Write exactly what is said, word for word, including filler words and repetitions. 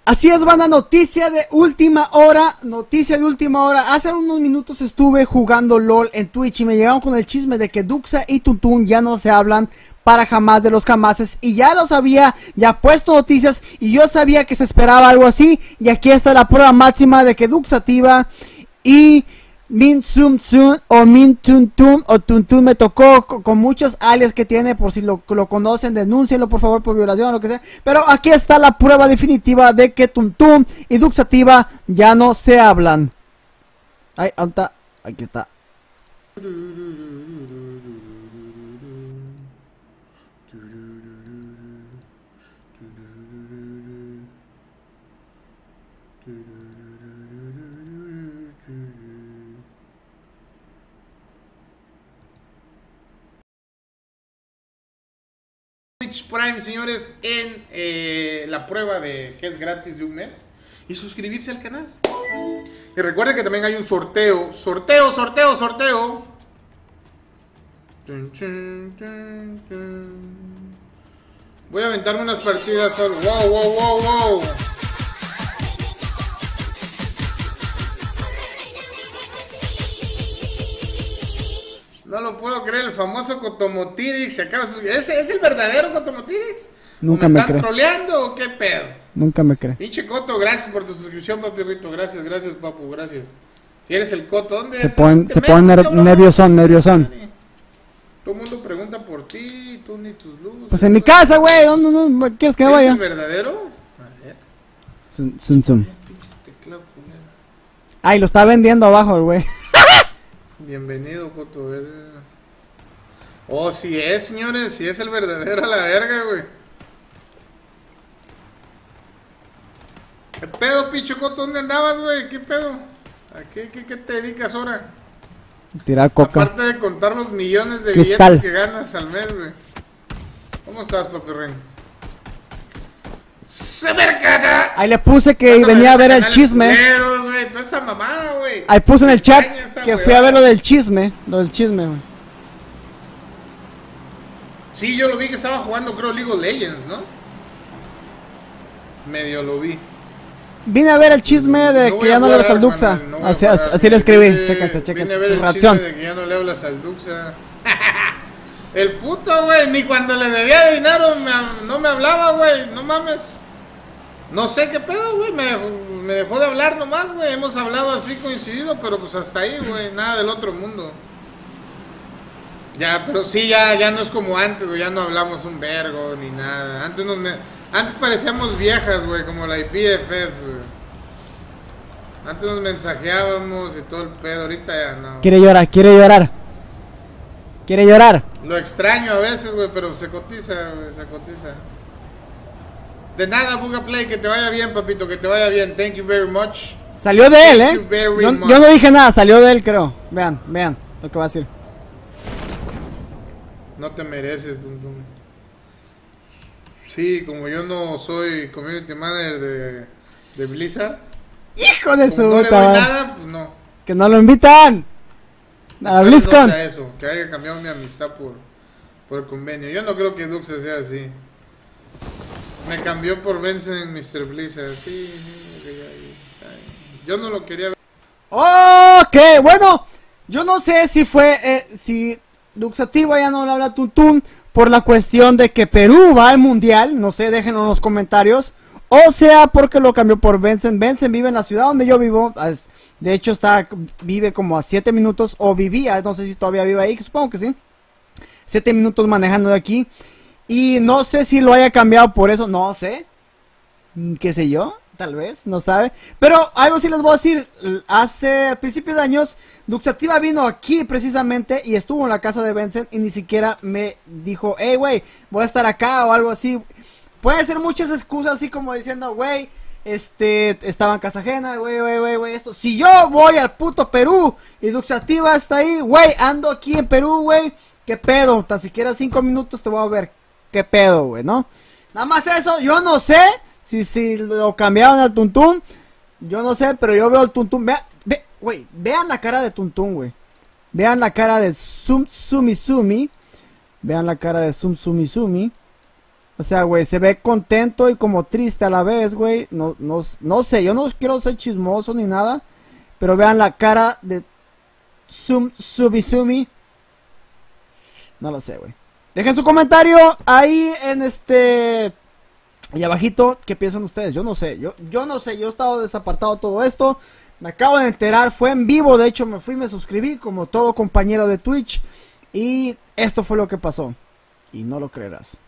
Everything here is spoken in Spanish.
Así es, banda, noticia de última hora, noticia de última hora. Hace unos minutos estuve jugando LOL en Twitch y me llegaron con el chisme de que Duxa y Tuntún ya no se hablan para jamás de los jamases. Y ya lo sabía, ya puesto noticias y yo sabía que se esperaba algo así. Y aquí está la prueba máxima de que Duxativa y Min Tsum Tsum o Min Tun Tum o Tuntún me tocó con, con muchos alias que tiene, por si lo, lo conocen, denúncienlo por favor por violación o lo que sea. Pero aquí está la prueba definitiva de que Tuntún y Duxativa ya no se hablan. Ay, anta, aquí está. Twitch Prime, señores, en eh, la prueba de que es gratis de un mes y suscribirse al canal. Y recuerden que también hay un sorteo, sorteo, sorteo, sorteo. Chun, chun, chun, chun. Voy a aventarme unas partidas solo. Wow, wow, wow, wow. No lo puedo creer, el famoso Cotomotirix se acaba de subir. ¿Ese es el verdadero Cotomotirix? Nunca ¿Me, me están cree. troleando o qué pedo? Nunca me cree. Pinche Coto, gracias por tu suscripción, papirrito. Gracias, gracias, papu, gracias. Si eres el Coto, ¿dónde? Se ponen, ¿Te se metes, ponen ner cabrón? nerviosón, nerviosón. Todo el mundo pregunta por ti, tú ni tus luces. Pues en mi casa, güey, ¿dónde, dónde quieres que me ¿Eres vaya? el verdadero? A ver. Zum, zum, zum. Pinche teclado culero. Ay, lo está vendiendo abajo, güey. Bienvenido, Coto. a ver. Oh, si es, señores, si es el verdadero a la verga, güey. ¿Qué pedo, pinche Coto? ¿Dónde andabas, güey? ¿Qué pedo? ¿A qué, qué, qué te dedicas ahora? Tirar coca. Aparte de contar los millones de Cristal. billetes que ganas al mes, güey. ¿Cómo estás, papirrín? ¡Se vergana! Ahí le puse que venía a ver el chisme. Culeros, güey, toda esa mamada, güey. Ahí puse en el chat Extraña esa que fui huevada. a ver lo del chisme. Lo del chisme, güey. Sí, yo lo vi que estaba jugando, creo, League of Legends, ¿no? Medio lo vi. Vine a ver el chisme de No voy que a ya no le hablas parar, al Duxa. hermano, no voy a Así, parar. así le escribí. Vine- Chéquense, Vine chéquense. a ver Su el reacción. chisme de que ya no le hablas al Duxa. El puto, güey, ni cuando le debía de dinero me- no me hablaba, güey, no mames. No sé qué pedo, güey, me dejó, me dejó de hablar nomás, güey. Hemos hablado así coincidido, pero pues hasta ahí, güey, nada del otro mundo. Ya, pero sí, ya, ya no es como antes, güey, ya no hablamos un vergo ni nada. Antes nos me- antes parecíamos viejas, güey, como la B F F, güey. Antes nos mensajeábamos y todo el pedo, ahorita ya no. Quiere llorar, quiere llorar. Quiere llorar. Lo extraño a veces, güey, pero se cotiza, güey, se cotiza. De nada, Buga Play, que te vaya bien, papito, que te vaya bien. Thank you very much. Salió de él, Thank you eh. very Yo, much. yo no dije nada, salió de él, creo. Vean, vean lo que va a decir. No te mereces, Dum Dum. Sí, como yo no soy community manager de, de Blizzard, Hijo de su como no le puta doy madre. nada, pues no. Es que no lo invitan. A Espero BlizzCon. no sea eso, que haya cambiado mi amistad por, por el convenio. Yo no creo que Duxa sea así. Me cambió por Benson en mister Blizzard. Sí, sí, ay, ay. Yo no lo quería ver. Ok, bueno, yo no sé si fue, eh, si Duxativa ya no le habla a Tuntún por la cuestión de que Perú va al mundial, no sé, déjenlo en los comentarios, o sea, porque lo cambió por Benson. Benson vive en la ciudad donde yo vivo, es- de hecho está, vive como a siete minutos, o vivía, no sé si todavía vive ahí, supongo que sí, siete minutos manejando de aquí, y no sé si lo haya cambiado por eso, no sé, qué sé yo. Tal vez, no sabe. Pero algo sí les voy a decir. Hace principios de años, Duxativa vino aquí precisamente y estuvo en la casa de Benson y ni siquiera me dijo, hey, güey, voy a estar acá o algo así. Puede ser muchas excusas así como diciendo, güey, este, estaba en casa ajena, güey, güey, güey, güey, esto. Si yo voy al puto Perú y Duxativa está ahí, güey, ando aquí en Perú, güey, qué pedo, tan siquiera cinco minutos te voy a ver, qué pedo, güey, ¿no? Nada más eso, yo no sé. Si, si lo cambiaron al Tuntún, yo no sé, pero yo veo al Tuntún. Vean, ve, güey, vean la cara de Tuntún, güey. Vean la cara de Tsum Tsumi Sumi. Vean la cara de Tsum Tsumi Sumi. O sea, güey, se ve contento y como triste a la vez, güey. No, no, no sé, yo no quiero ser chismoso ni nada. Pero vean la cara de Sum, Subizumi. No lo sé, güey. Dejen su comentario ahí en este... Y abajito, ¿qué piensan ustedes? Yo no sé, yo, yo no sé, yo he estado desapartado todo esto. Me acabo de enterar, fue en vivo, de hecho me fui, me suscribí como todo compañero de Twitch. Y esto fue lo que pasó. Y no lo creerás.